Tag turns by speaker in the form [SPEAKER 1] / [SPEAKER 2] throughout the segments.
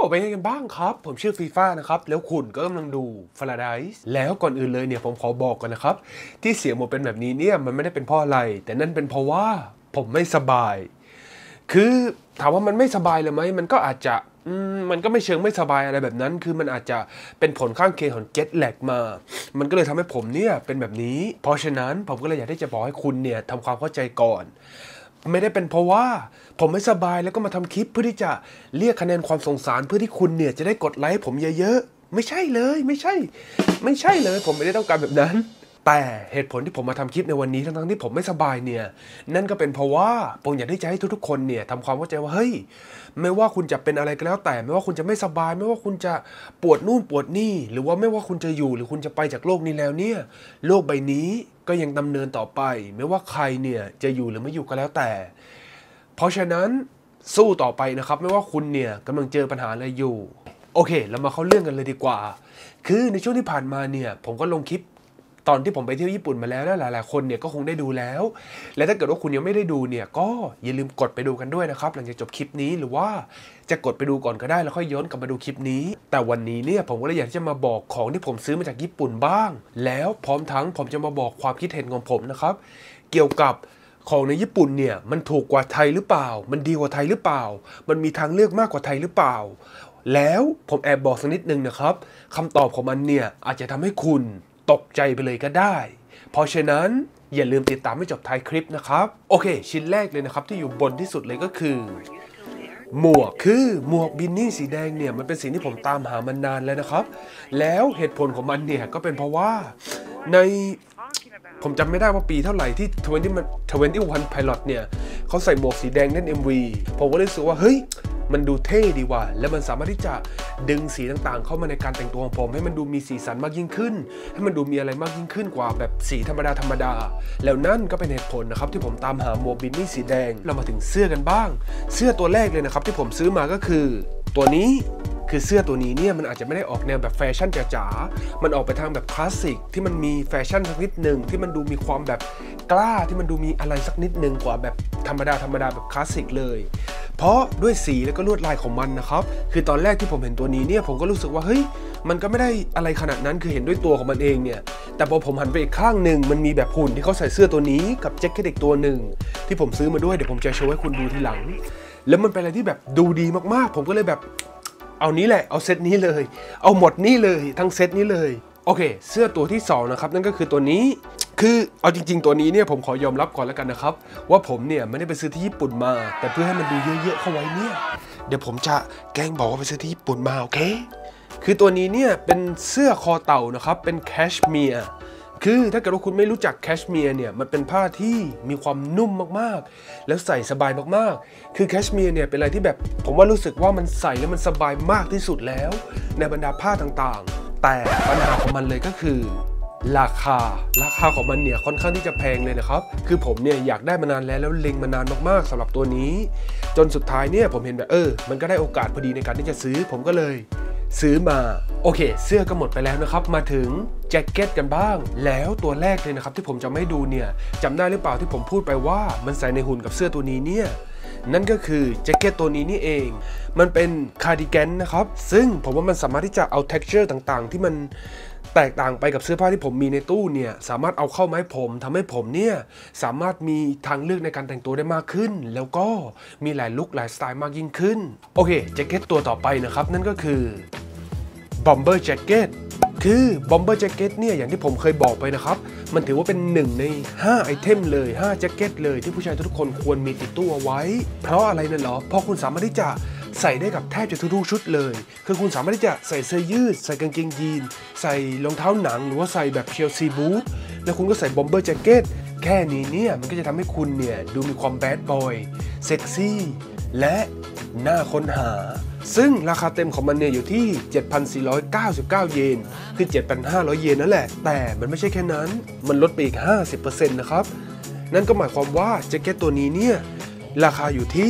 [SPEAKER 1] เป็นยังไงกันบ้างครับผมชื่อฟีฟ่านะครับแล้วคุณก็กำลังดูฟาราไดซ์แล้วก่อนอื่นเลยเนี่ยผมขอบอกก่อนนะครับที่เสียงผมเป็นแบบนี้เนี่ยมันไม่ได้เป็นเพราะอะไรแต่นั่นเป็นเพราะว่าผมไม่สบายคือถามว่ามันไม่สบายเลยไหมมันก็อาจจะมันก็ไม่เชิงไม่สบายอะไรแบบนั้นคือมันอาจจะเป็นผลข้างเคียงของเจ็ตแลกมามันก็เลยทำให้ผมเนี่ยเป็นแบบนี้เพราะฉะนั้นผมก็เลยอยากที่จะบอกให้คุณเนี่ยทำความเข้าใจก่อนไม่ได้เป็นเพราะว่าผมไม่สบายแล้วก็มาทำคลิปเพื่อที่จะเรียกคะแนนความสงสารเพื่อที่คุณเนี่ยจะได้กดไลค์ผมเยอะๆไม่ใช่เลยไม่ใช่เลยผมไม่ได้ต้องการแบบนั้นแต่เหตุผลที่ผมมาทำคลิปในวันนี้ทั้งที่ผมไม่สบายเนี่ยนั่นก็เป็นเพราะว่าผมอยากที่จะให้ทุกๆคนเนี่ยทำความเข้าใจว่าเฮ้ยไม่ว่าคุณจะเป็นอะไรก็แล้วแต่ไม่ว่าคุณจะไม่สบายไม่ว่าคุณจะปวดนู่นปวดนี่หรือว่าไม่ว่าคุณจะอยู่หรือคุณจะไปจากโลกนี้แล้วเนี่ยโลกใบนี้ก็ยังดำเนินต่อไปไม่ว่าใครเนี่ยจะอยู่หรือไม่อยู่ก็แล้วแต่เพราะฉะนั้นสู้ต่อไปนะครับไม่ว่าคุณเนี่ยกำลังเจอปัญหาอะไรอยู่โอเคเรามาเข้าเรื่องกันเลยดีกว่าคือในช่วงที่ผ่านมาเนี่ยผมก็ลงคลิปตอนที่ผมไปเที่ยวญี่ปุ่นมาแล้วหลายๆคนเนี่ยก็คงได้ดูแล้วและถ้าเกิดว่าคุณยังไม่ได้ดูเนี่ยก็อย่าลืมกดไปดูกันด้วยนะครับหลังจากจบคลิปนี้หรือว่าจะกดไปดูก่อนก็ได้แล้วค่อยย้อนกลับมาดูคลิปนี้แต่วันนี้เนี่ยผมก็เลยอยากจะมาบอกของที่ผมซื้อมาจากญี่ปุ่นบ้างแล้วพร้อมทั้งผมจะมาบอกความคิดเห็นของผมนะครับเกี่ยวกับของในญี่ปุ่นเนี่ยมันถูกกว่าไทยหรือเปล่ามันดีกว่าไทยหรือเปล่ามันมีทางเลือกมากกว่าไทยหรือเปล่าแล้วผมแอบบอกสักนิดนึงนะครับคำตอบของมันเนี่ยอาจจะทำให้คุณตกใจไปเลยก็ได้เพราะฉะนั้นอย่าลืมติดตามให้จบท้ายคลิปนะครับโอเคชิ้นแรกเลยนะครับที่อยู่บนที่สุดเลยก็คือหมวกบินนี่สีแดงเนี่ยมันเป็นสิ่งที่ผมตามหามานานแล้วนะครับแล้วเหตุผลของมันเนี่ยก็เป็นเพราะว่าในผมจำไม่ได้ว่าปีเท่าไหร่ที่21 Pilot เนี่ยเขาใส่หมวกสีแดงเล่น MV ผมก็เลยรู้สึกว่าเฮ้ยมันดูเท่ดีว่ะและมันสามารถที่จะดึงสีต่างๆเข้ามาในการแต่งตัวของผมให้มันดูมีสีสันมากยิ่งขึ้นให้มันดูมีอะไรมากยิ่งขึ้นกว่าแบบสีธรรมดาแล้วนั่นก็เป็นเหตุผลนะครับที่ผมตามหาหมวกบินนี่สีแดงเรามาถึงเสื้อกันบ้างเสื้อตัวแรกเลยนะครับที่ผมซื้อมาก็คือตัวนี้คือเสื้อตัวนี้เนี่ยมันอาจจะไม่ได้ออกแนวแบบแฟชั่นจ๋าๆมันออกไปทางแบบคลาสสิกที่มันมีแฟชั่นสักนิดหนึ่งที่มันดูมีความแบบกล้าที่มันดูมีอะไรสักนิดหนึ่งกว่าแบบธรรมดาแบบคลาสสิกเลยเพราะด้วยสีแล้วก็ลวดลายของมันนะครับคือตอนแรกที่ผมเห็นตัวนี้เนี่ยผมก็รู้สึกว่าเฮ้ยมันก็ไม่ได้อะไรขนาดนั้นคือเห็นด้วยตัวของมันเองเนี่ยแต่พอผมหันไปอีกข้างหนึ่งมันมีแบบหุ่นที่เขาใส่เสื้อตัวนี้กับแจ็คเก็ตอีกตัวหนึ่งที่ผมซื้อมาด้วยเดี๋ยวผมจะโชว์ให้คุณดูทีหลังแล้วมันเป็นอะไรที่แบบดูดีมากๆผมก็เลยแบบเอานี้แหละเอาเซตนี้เลยเอาหมดนี้เลยทั้งเซตนี้เลยโอเคเสื้อตัวที่2นะครับนั่นก็คือตัวนี้คือเอาจริงๆตัวนี้เนี่ยผมขอยอมรับก่อนแล้วกันนะครับว่าผมเนี่ยไม่ได้ไปซื้อที่ญี่ปุ่นมาแต่เพื่อให้มันดูเยอะๆเข้าไว้เนี่ยเดี๋ยวผมจะแกล้งบอกว่าไปซื้อที่ญี่ปุ่นมาโอเคคือตัวนี้เนี่ยเป็นเสื้อคอเต่านะครับเป็นแคชเมียร์คือถ้าเกิดว่าคุณไม่รู้จักแคชเมียร์เนี่ยมันเป็นผ้าที่มีความนุ่มมากๆแล้วใส่สบายมากๆคือแคชเมียร์เนี่ยเป็นอะไรที่แบบผมว่ารู้สึกว่ามันใส่แล้วมันสบายมากที่สุดแล้วในบรรดาผ้าต่างๆแต่ปัญหาของมันเลยก็คือราคาของมันเนี่ยค่อนข้างที่จะแพงเลยนะครับคือผมเนี่ยอยากได้มานานแล้วเล็งมานานมากๆสำหรับตัวนี้จนสุดท้ายเนี่ยผมเห็นแบบมันก็ได้โอกาสพอดีในการที่จะซื้อผมก็เลยซื้อมาโอเคเสื้อก็หมดไปแล้วนะครับมาถึงแจ็คเก็ตกันบ้างแล้วตัวแรกเลยนะครับที่ผมจะไม่ดูเนี่ยจำได้หรือเปล่าที่ผมพูดไปว่ามันใส่ในหุ่นกับเสื้อตัวนี้เนี่ยนั่นก็คือแจ็คเก็ตตัวนี้นี่เองมันเป็นคาร์ดิแกนนะครับซึ่งผมว่ามันสามารถที่จะเอา texture ต่างๆที่มันแตกต่างไปกับเสื้อผ้าที่ผมมีในตู้เนี่ยสามารถเอาเข้ามาให้ผมทำให้ผมเนี่ยสามารถมีทางเลือกในการแต่งตัวได้มากขึ้นแล้วก็มีหลายลุคหลายสไตล์มากยิ่งขึ้นโอเคแจ็คเก็ตตัวต่อไปนะครับนั่นก็คือบอมเบอร์แจ็คเก็ตคือบอมเบอร์แจ็คเก็ตเนี่ยอย่างที่ผมเคยบอกไปนะครับมันถือว่าเป็น1ใน5ไอเทมเลย5แจ็คเก็ตเลยที่ผู้ชายทุกคนควรมีติดตู้เอาไว้เพราะอะไรนั่นหรอเพราะคุณสามารถที่จะใส่ได้กับแทบจะทุกชุดเลยคือคุณสามารถที่จะใส่เสื้อยืดใส่กางเกงยีนใส่รองเท้าหนังหรือว่าใส่แบบเชลซีบูทแล้วคุณก็ใส่บอมเบอร์แจ็คเก็ตแค่นี้เนี่ยมันก็จะทำให้คุณเนี่ยดูมีความแบดบอยเซ็กซี่และน่าค้นหาซึ่งราคาเต็มของมันเนี่ยอยู่ที่ 7,499 เยนคือ 7,500 เยนนั่นแหละแต่มันไม่ใช่แค่นั้นมันลดไปอีก 50% นะครับนั่นก็หมายความว่าแจ็คเก็ตตัวนี้เนี่ยราคาอยู่ที่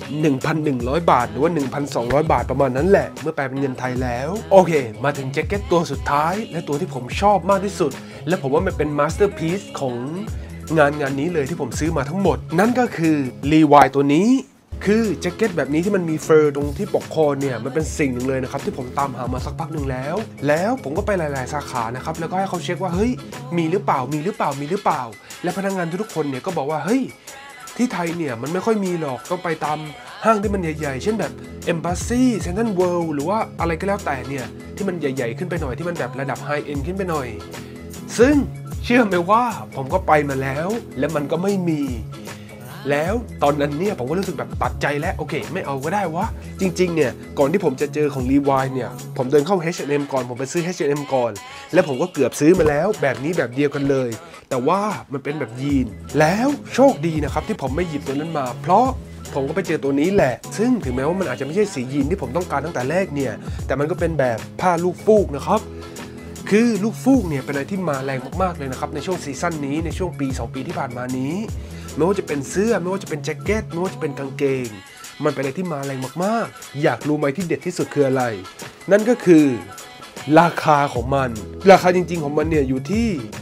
[SPEAKER 1] 1,100 บาทหรือว่า 1,200 บาทประมาณนั้นแหละเมื่อแปลเป็นเงินไทยแล้วโอเคมาถึงแจ็คเก็ตตัวสุดท้ายและตัวที่ผมชอบมากที่สุดและผมว่ามันเป็นมาสเตอร์พีซของงานนี้เลยที่ผมซื้อมาทั้งหมดนั่นก็คือรีวายตัวนี้คือแจ็คเก็ตแบบนี้ที่มันมีเฟอร์ตรงที่ปกคอเนี่ยมันเป็นสิ่งหนึ่งเลยนะครับที่ผมตามหามาสักพักหนึ่งแล้วผมก็ไปหลายๆสาขานะครับแล้วก็ให้เขาเช็คว่าเฮ้ยมีหรือเปล่าและพนักงานทุกคนเนี่ยก็บอกว่าเฮ้ยที่ไทยเนี่ยมันไม่ค่อยมีหรอกต้องไปตามห้างที่มันใหญ่ๆเช่นแบบ Embassy Central World หรือว่าอะไรก็แล้วแต่เนี่ยที่มันใหญ่ๆขึ้นไปหน่อยที่มันแบบระดับไฮเอ็นขึ้นไปหน่อยซึ่งเชื่อไหมว่าผมก็ไปมาแล้วและมันก็ไม่มีแล้วตอนนั้นเนี่ยผมก็รู้สึกแบบตัดใจแล้วโอเคไม่เอาก็ได้วะจริงๆเนี่ยก่อนที่ผมจะเจอของ Levi เนี่ยผมเดินเข้า H&M ก่อนผมไปซื้อ H&M ก่อนแล้วผมก็เกือบซื้อมาแล้วแบบนี้แบบเดียวกันเลยแต่ว่ามันเป็นแบบยีนแล้วโชคดีนะครับที่ผมไม่หยิบตัวนั้นมาเพราะผมก็ไปเจอตัวนี้แหละซึ่งถึงแม้ว่ามันอาจจะไม่ใช่สียีนที่ผมต้องการตั้งแต่แรกเนี่ยแต่มันก็เป็นแบบผ้าลูกฟูกนะครับคือลูกฟูกเนี่ยเป็นอะไรที่มาแรงมากๆเลยนะครับในช่วงซีซั่นนี้ในช่วงปี2ปีที่ผ่านมานี้ไม่ว่าจะเป็นเสื้อไม่ว่าจะเป็นแจ็คเก็ตไม่ว่าจะเป็นกางเกงมันเป็นอะไรที่มาแรงมากๆอยากรู้ไหมที่เด็ดที่สุดคืออะไรนั่นก็คือราคาของมันราคาจริงๆของมันเนี่ยอยู่ที่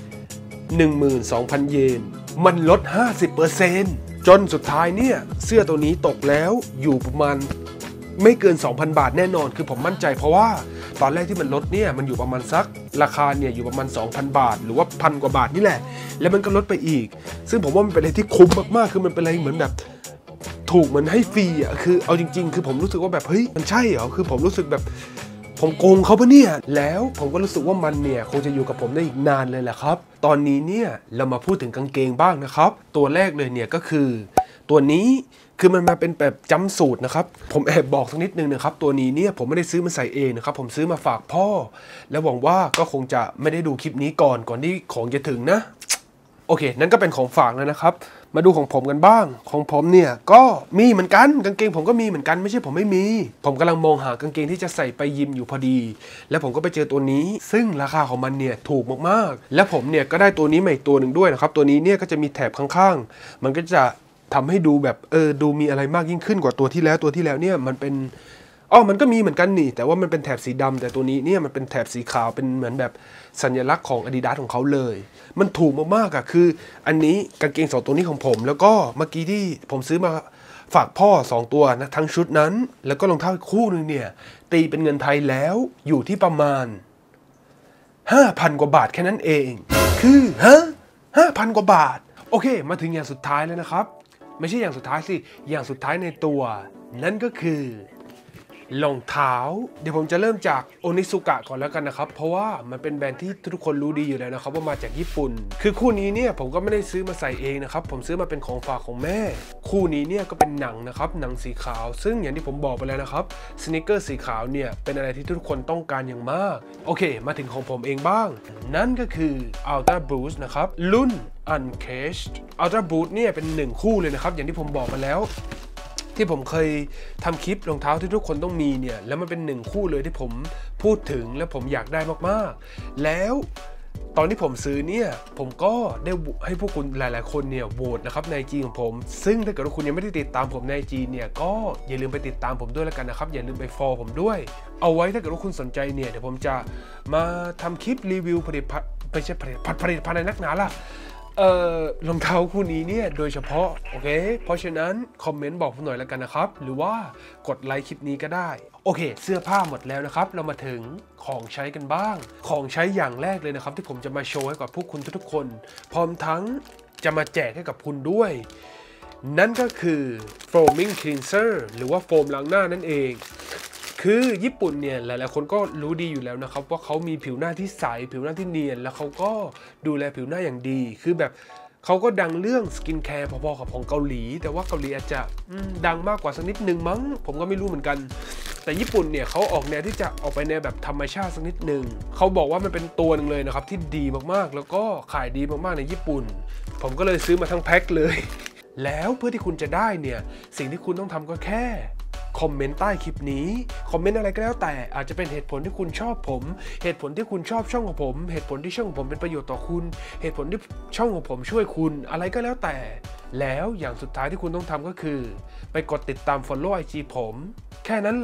[SPEAKER 1] 12,000 เยนมันลด 50% จนสุดท้ายเนี่ยเสื้อตัวนี้ตกแล้วอยู่ประมาณไม่เกิน 2,000 บาทแน่นอนคือผมมั่นใจเพราะว่าตอนแรกที่มันลดเนี่ยมันอยู่ประมาณสักราคาเนี่ยอยู่ประมาณ 2,000 บาทหรือว่า1,000 กว่าบาทนี่แหละแล้วมันก็ลดไปอีกซึ่งผมว่ามันเป็นอะไรที่คุ้มมากๆคือมันเป็นอะไรเหมือนแบบถูกเหมือนให้ฟรีอ่ะคือเอาจริงๆคือผมรู้สึกว่าแบบเฮ้ยมันใช่เหรอคือผมรู้สึกแบบผมโกงเขาปะเนี่ยแล้วผมก็รู้สึกว่ามันเนี่ยคงจะอยู่กับผมได้อีกนานเลยแหละครับตอนนี้เนี่ยเรามาพูดถึงกางเกงบ้างนะครับตัวแรกเลยเนี่ยก็คือตัวนี้คือมันมาเป็นแบบจัมป์สูทนะครับผมแอบบอกสักนิดนึงนะครับตัวนี้เนี่ยผมไม่ได้ซื้อมาใส่เองนะครับผมซื้อมาฝากพ่อแล้วหวังว่าก็คงจะไม่ได้ดูคลิปนี้ก่อนที่ของจะถึงนะโอเคนั่นก็เป็นของฝากแล้วนะครับมาดูของผมกันบ้างของผมเนี่ยก็มีเหมือนกันกางเกงผมก็มีเหมือนกันไม่ใช่ผมไม่มีผมกำลังมองหากางเกงที่จะใส่ไปยิมอยู่พอดีแล้วผมก็ไปเจอตัวนี้ซึ่งราคาของมันเนี่ยถูกมากๆและผมเนี่ยก็ได้ตัวนี้มาอีกตัวหนึ่งด้วยนะครับตัวนี้เนี่ยก็จะมีแถบข้างๆมันก็จะทำให้ดูแบบดูมีอะไรมากยิ่งขึ้นกว่าตัวที่แล้วเนี่ยมันเป็นมันก็มีเหมือนกันนี่แต่ว่ามันเป็นแถบสีดำแต่ตัวนี้เนี่ยมันเป็นแถบสีขาวเป็นเหมือนแบบสัญลักษณ์ของ Adidas ของเขาเลยมันถูกมากๆอ่ะคืออันนี้กางเกง2ตัวนี้ของผมแล้วก็เมื่อกี้ที่ผมซื้อมาฝากพ่อ2ตัวนะทั้งชุดนั้นแล้วก็รองเท้าคู่นึงเนี่ยตีเป็นเงินไทยแล้วอยู่ที่ประมาณ 5,000 กว่าบาทแค่นั้นเองคือ5,000 กว่าบาทโอเคมาถึงอย่างสุดท้ายแล้วนะครับไม่ใช่อย่างสุดท้ายสิอย่างสุดท้ายในตัวนั่นก็คือรองเท้าเดี๋ยวผมจะเริ่มจากโอนิซุกะก่อนแล้วกันนะครับเพราะว่ามันเป็นแบรนด์ที่ทุกคนรู้ดีอยู่แล้วนะครับว่ามาจากญี่ปุ่นคือคู่นี้เนี่ยผมก็ไม่ได้ซื้อมาใส่เองนะครับผมซื้อมาเป็นของฝากของแม่คู่นี้เนี่ยก็เป็นหนังนะครับหนังสีขาวซึ่งอย่างที่ผมบอกไปแล้วนะครับสนิเกอร์สีขาวเนี่ยเป็นอะไรที่ทุกคนต้องการอย่างมากโอเคมาถึงของผมเองบ้างนั่นก็คือ Ultra Boost นะครับรุ่น Uncaged Ultra Boost เนี่ยเป็น1คู่เลยนะครับอย่างที่ผมบอกไปแล้วที่ผมเคยทำคลิปรองเท้าที่ทุกคนต้องมีเนี่ยแล้วมันเป็น1คู่เลยที่ผมพูดถึงและผมอยากได้มากๆแล้วตอนที่ผมซื้อเนี่ยผมก็ได้ให้พวกคุณหลายๆคนเนี่ยโหวตนะครับใน IG ของผมซึ่งถ้าเกิดว่าคุณยังไม่ได้ติดตามผมใน IG เนี่ยก็อย่าลืมไปติดตามผมด้วยแล้วกันนะครับอย่าลืมไป follow ผมด้วยเอาไว้ถ้าเกิดว่าคุณสนใจเนี่ยเดี๋ยวผมจะมาทำคลิปรีวิวผลิตภัณฑ์ไม่ใช่ผลิตภัณฑ์ในนักหนาล่ะรองเท้าคู่นี้เนี่ยโดยเฉพาะโอเคเพราะฉะนั้นคอมเมนต์บอกผมหน่อยแล้วกันนะครับหรือว่ากดไลค์คลิปนี้ก็ได้โอเคเสื้อผ้าหมดแล้วนะครับเรามาถึงของใช้กันบ้างของใช้อย่างแรกเลยนะครับที่ผมจะมาโชว์ให้กับพวกคุณทุกๆคนพร้อมทั้งจะมาแจกให้กับคุณด้วยนั่นก็คือ foaming cleanser หรือว่าโฟมล้างหน้านั่นเองคือญี่ปุ่นเนี่ยหลายๆคนก็รู้ดีอยู่แล้วนะครับว่าเขามีผิวหน้าที่ใสผิวหน้าที่เนียนแล้วเขาก็ดูแลผิวหน้าอย่างดีคือแบบเขาก็ดังเรื่องสกินแคร์พอๆกับของเกาหลีแต่ว่าเกาหลีอาจจะดังมากกว่าสักนิดนึงมั้งผมก็ไม่รู้เหมือนกันแต่ญี่ปุ่นเนี่ยเขาออกแนวที่จะออกไปในแบบธรรมชาติสักนิดนึงเขาบอกว่ามันเป็นตัวนึงเลยนะครับที่ดีมากๆแล้วก็ขายดีมากๆในญี่ปุ่นผมก็เลยซื้อมาทั้งแพ็คเลยแล้วเพื่อที่คุณจะได้เนี่ยสิ่งที่คุณต้องทำก็แค่คอมเมนต์ใต้คลิปนี้คอมเมนต์อะไรก็แล้วแต่อาจจะเป็นเหตุผลที่คุณชอบผมเหตุผลที่คุณชอบช่องของผมเหตุผลที่ช่องของผมเป็นประโยชน์ต่อคุณเหตุผลที่ช่องของผมช่วยคุณอะไรก็แล้วแต่แล้วอย่างสุดท้ายที่คุณต้องทำก็คือไปกดติดตาม follow IG ผมแค่นั้นแหละ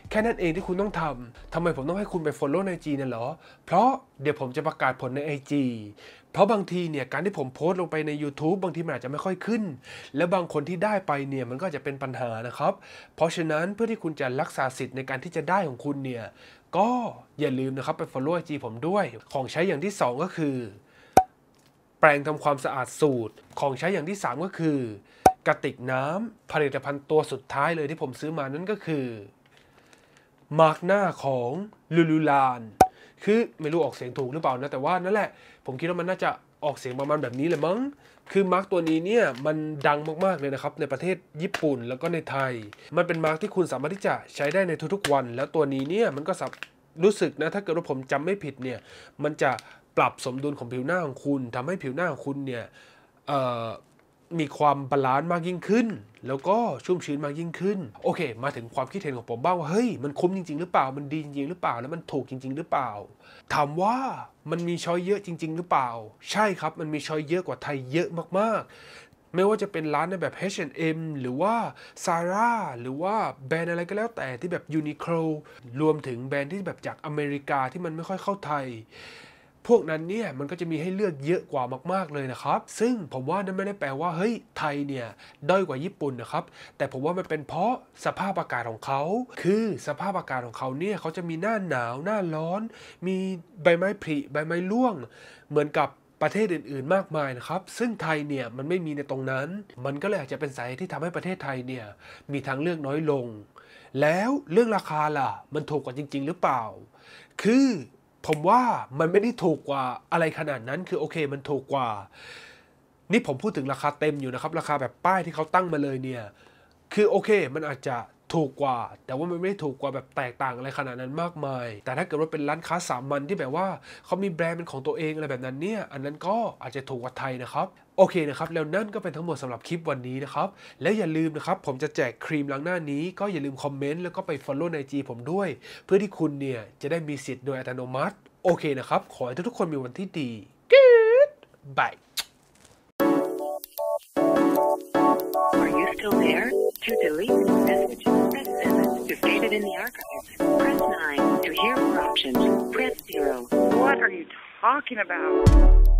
[SPEAKER 1] แค่นั้นเองที่คุณต้องทำไมผมต้องให้คุณไป follow ใน IG เนี่ยเหรอเพราะเดี๋ยวผมจะประกาศผลใน IG เพราะบางทีเนี่ยการที่ผมโพสต์ลงไปใน YouTube บางทีมันอาจจะไม่ค่อยขึ้นและบางคนที่ได้ไปเนี่ยมันก็จะเป็นปัญหานะครับเพราะฉะนั้นเพื่อที่คุณจะรักษาสิทธิ์ในการที่จะได้ของคุณเนี่ยก็อย่าลืมนะครับไป follow IG ผมด้วยของใช้อย่างที่2ก็คือแปรงทำความสะอาดสูตรของใช้อย่างที่3ก็คือกระติกน้ำผลิตภัณฑ์ตัวสุดท้ายเลยที่ผมซื้อมานั่นก็คือมาร์กหน้าของลูลูลานคือไม่รู้ออกเสียงถูกหรือเปล่านะแต่ว่านั่นแหละผมคิดว่ามันน่าจะออกเสียงประมาณแบบนี้เลยมั้งคือมาร์กตัวนี้เนี่ยมันดังมากๆเลยนะครับในประเทศญี่ปุ่นแล้วก็ในไทยมันเป็นมาร์กที่คุณสามารถที่จะใช้ได้ในทุกๆวันแล้วตัวนี้เนี่ยมันก็รู้สึกนะถ้าเกิดว่าผมจำไม่ผิดเนี่ยมันจะปรับสมดุลของผิวหน้าของคุณทำให้ผิวหน้าของคุณเนี่ยมีความบาลานซ์มากยิ่งขึ้นแล้วก็ชุ่มชื้นมากยิ่งขึ้นโอเคมาถึงความคิดเห็นของผมบ้างว่าเฮ้ยมันคุ้มจริงๆหรือเปล่ามันดีจริงๆหรือเปล่าแล้วมันถูกจริงๆหรือเปล่าถามว่ามันมีช้อยเยอะจริงๆหรือเปล่าใช่ครับมันมีช้อยเยอะกว่าไทยเยอะมากๆไม่ว่าจะเป็นร้านในแบบ H&M หรือว่า Zara หรือว่าแบรนด์อะไรก็แล้วแต่ที่แบบ Uniqlo รวมถึงแบรนด์ที่แบบจากอเมริกาที่มันไม่ค่อยเข้าไทยพวกนั้นเนี่ยมันก็จะมีให้เลือกเยอะกว่ามากๆเลยนะครับซึ่งผมว่านั่นไม่ได้แปลว่าเฮ้ยไทยเนี่ยด้อยกว่าญี่ปุ่นนะครับแต่ผมว่ามันเป็นเพราะสภาพอากาศของเขาคือสภาพอากาศของเขาเนี่ยเขาจะมีหน้าหนาวหน้าร้อนมีใบไม้ผลิใบไม้ร่วงเหมือนกับประเทศอื่นๆมากมายนะครับซึ่งไทยเนี่ยมันไม่มีในตรงนั้นมันก็เลยอาจจะเป็นสาเหตุที่ทำให้ประเทศไทยเนี่ยมีทางเลือกน้อยลงแล้วเรื่องราคาล่ะมันถูกกว่าจริงๆหรือเปล่าคือผมว่ามันไม่ได้ถูกกว่าอะไรขนาดนั้นคือโอเคมันถูกกว่านี่ผมพูดถึงราคาเต็มอยู่นะครับราคาแบบป้ายที่เขาตั้งมาเลยเนี่ยคือโอเคมันอาจจะถูกกว่าแต่ว่ามันไม่ได้ถูกกว่าแบบแตกต่างอะไรขนาดนั้นมากมายแต่ถ้าเกิดว่าเป็นร้านค้าสามัญที่แบบว่าเขามีแบรนด์เป็นของตัวเองอะไรแบบนั้นเนี่ยอันนั้นก็อาจจะถูกกว่าไทยนะครับโอเคนะครับแล้วนั่นก็เป็นทั้งหมดสำหรับคลิปวันนี้นะครับและอย่าลืมนะครับผมจะแจกครีมล้างหน้านี้ก็อย่าลืมคอมเมนต์แล้วก็ไป follow ใน IG ผมด้วยเพื่อที่คุณเนี่ยจะได้มีสิทธิ์โดยอัตโนมัติโอเคนะครับขอให้ทุกคนมีวันที่ดี Good bye
[SPEAKER 2] Are you still there? To delete this message, press 7. To save it in the archives, press 9. To hear more options, press 0.
[SPEAKER 3] What are you talking about?